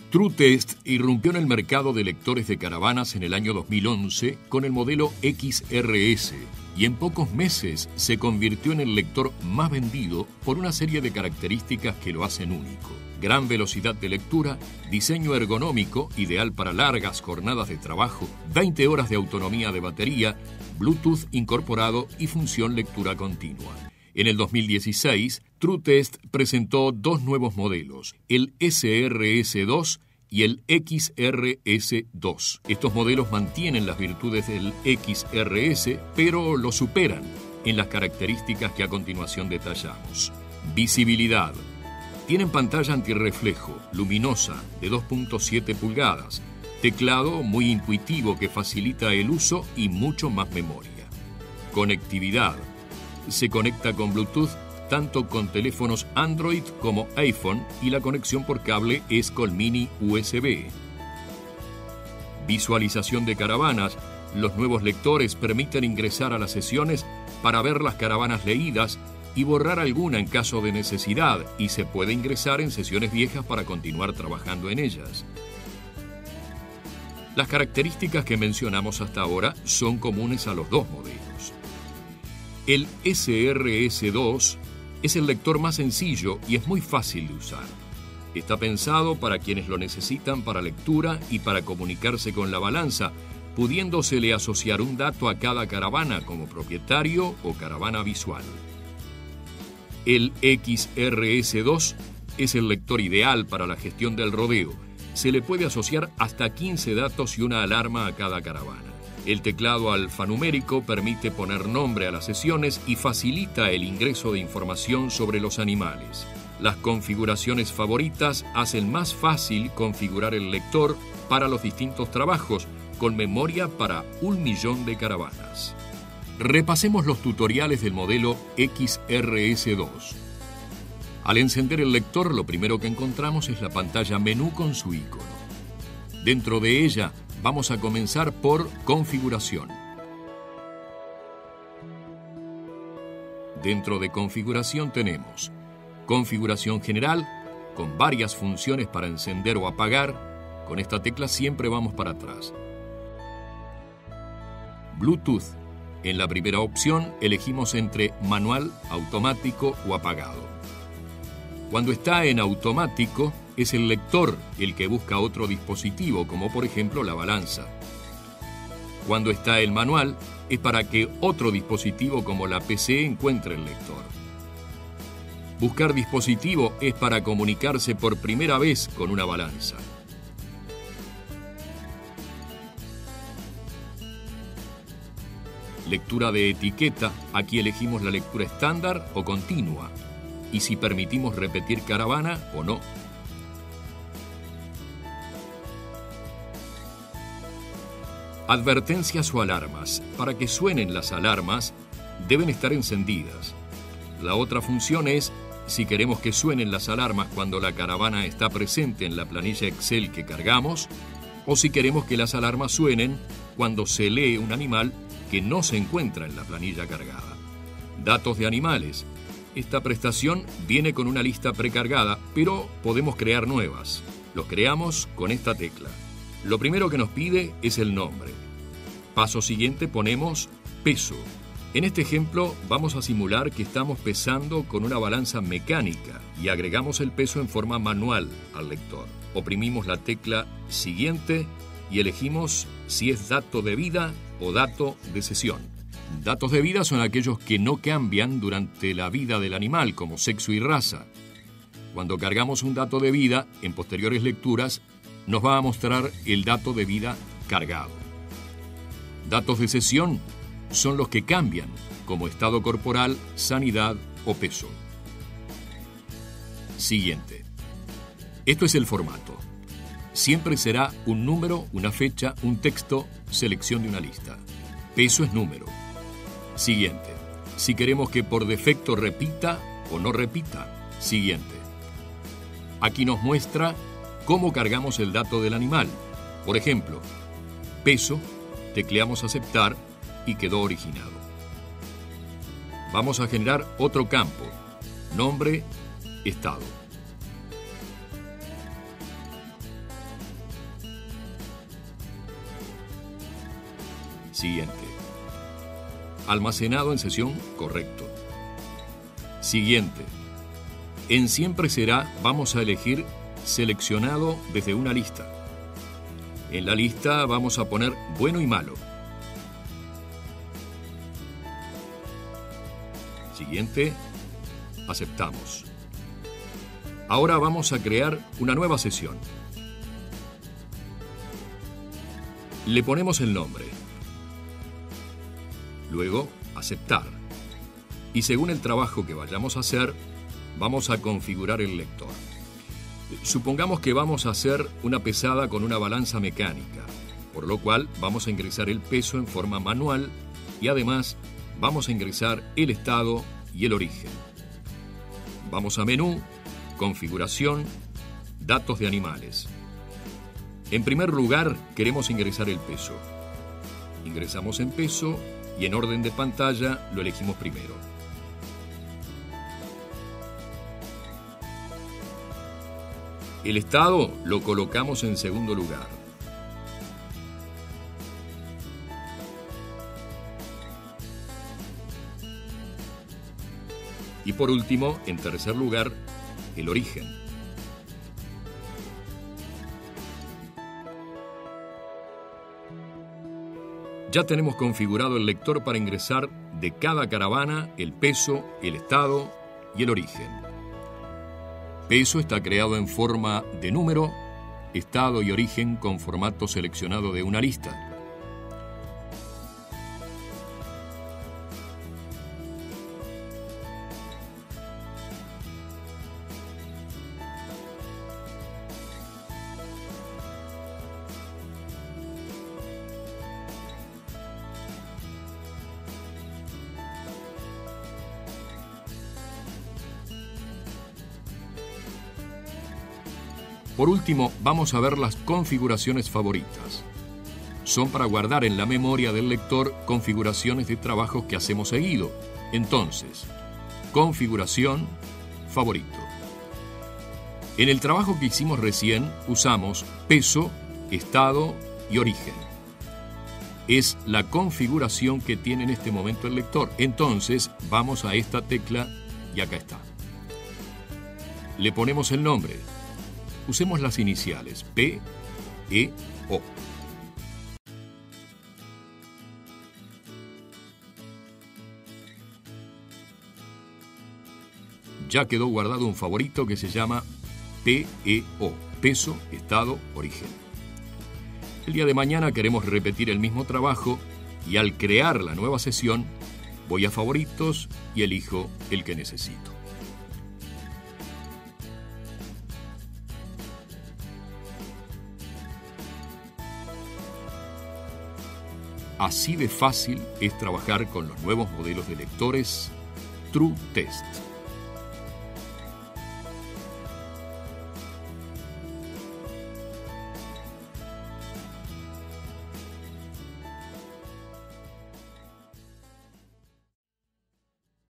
TrueTest irrumpió en el mercado de lectores de caravanas en el año 2011 con el modelo XRS y en pocos meses se convirtió en el lector más vendido por una serie de características que lo hacen único. Gran velocidad de lectura, diseño ergonómico, ideal para largas jornadas de trabajo, 20 horas de autonomía de batería, Bluetooth incorporado y función lectura continua. En el 2016, TrueTest presentó dos nuevos modelos, el SRS2 y el XRS2. Estos modelos mantienen las virtudes del XRS, pero lo superan en las características que a continuación detallamos. Visibilidad. Tienen pantalla antirreflejo, luminosa, de 2.7 pulgadas, teclado muy intuitivo que facilita el uso y mucho más memoria. Conectividad. Se conecta con Bluetooth tanto con teléfonos Android como iPhone y la conexión por cable es con mini USB. Visualización de caravanas. Los nuevos lectores permiten ingresar a las sesiones para ver las caravanas leídas y borrar alguna en caso de necesidad, y se puede ingresar en sesiones viejas para continuar trabajando en ellas. Las características que mencionamos hasta ahora son comunes a los dos modelos. El SRS2 es el lector más sencillo y es muy fácil de usar. Está pensado para quienes lo necesitan para lectura y para comunicarse con la balanza, pudiéndosele asociar un dato a cada caravana como propietario o caravana visual. El XRS2 es el lector ideal para la gestión del rodeo. Se le puede asociar hasta 15 datos y una alarma a cada caravana. El teclado alfanumérico permite poner nombre a las sesiones y facilita el ingreso de información sobre los animales. Las configuraciones favoritas hacen más fácil configurar el lector para los distintos trabajos, con memoria para 1.000.000 de caravanas. Repasemos los tutoriales del modelo XRS2. Al encender el lector, lo primero que encontramos es la pantalla menú con su icono. Dentro de ella, vamos a comenzar por configuración. Dentro de configuración tenemos configuración general, con varias funciones para encender o apagar. Con esta tecla siempre vamos para atrás. Bluetooth. En la primera opción elegimos entre manual, automático o apagado. Cuando está en automático, es el lector el que busca otro dispositivo, como por ejemplo la balanza. Cuando está en manual, es para que otro dispositivo como la PC encuentre el lector. Buscar dispositivo es para comunicarse por primera vez con una balanza. Lectura de etiqueta, aquí elegimos la lectura estándar o continua, y si permitimos repetir caravana o no. Advertencias o alarmas. Para que suenen las alarmas, deben estar encendidas. La otra función es si queremos que suenen las alarmas cuando la caravana está presente en la planilla Excel que cargamos, o si queremos que las alarmas suenen cuando se lee un animal que no se encuentra en la planilla cargada. Datos de animales. Esta prestación viene con una lista precargada, pero podemos crear nuevas. Los creamos con esta tecla. Lo primero que nos pide es el nombre. Paso siguiente ponemos peso. En este ejemplo vamos a simular que estamos pesando con una balanza mecánica y agregamos el peso en forma manual al lector. Oprimimos la tecla siguiente y elegimos si es dato de vida o dato de sesión. Datos de vida son aquellos que no cambian durante la vida del animal, como sexo y raza. Cuando cargamos un dato de vida, en posteriores lecturas, nos va a mostrar el dato de vida cargado. Datos de sesión son los que cambian, como estado corporal, sanidad o peso. Siguiente. Esto es el formato. Siempre será un número, una fecha, un texto, selección de una lista. Peso es número. Siguiente. Si queremos que por defecto repita o no repita. Siguiente. Aquí nos muestra cómo cargamos el dato del animal. Por ejemplo, peso, tecleamos aceptar y quedó originado. Vamos a generar otro campo. Nombre, estado. Siguiente. Almacenado en sesión, correcto. Siguiente. En siempre será, vamos a elegir seleccionado desde una lista. En la lista vamos a poner bueno y malo. Siguiente. Aceptamos. Ahora vamos a crear una nueva sesión. Le ponemos el nombre. Luego, aceptar. Y según el trabajo que vayamos a hacer, vamos a configurar el lector. Supongamos que vamos a hacer una pesada con una balanza mecánica, por lo cual vamos a ingresar el peso en forma manual y además vamos a ingresar el estado y el origen. Vamos a menú, configuración, datos de animales. En primer lugar, queremos ingresar el peso. Ingresamos en peso y en orden de pantalla lo elegimos primero. El estado lo colocamos en segundo lugar. Y por último, en tercer lugar, el origen. Ya tenemos configurado el lector para ingresar de cada caravana el peso, el estado y el origen. Peso está creado en forma de número, estado y origen con formato seleccionado de una lista. Por último, vamos a ver las configuraciones favoritas. Son para guardar en la memoria del lector configuraciones de trabajos que hacemos seguido. Entonces, configuración, favorito. En el trabajo que hicimos recién, usamos peso, estado y origen. Es la configuración que tiene en este momento el lector. Entonces, vamos a esta tecla y acá está. Le ponemos el nombre. Usemos las iniciales P, E, O. Ya quedó guardado un favorito que se llama PEO, peso, estado, origen. El día de mañana queremos repetir el mismo trabajo y al crear la nueva sesión voy a favoritos y elijo el que necesito. Así de fácil es trabajar con los nuevos modelos de lectores TrueTest.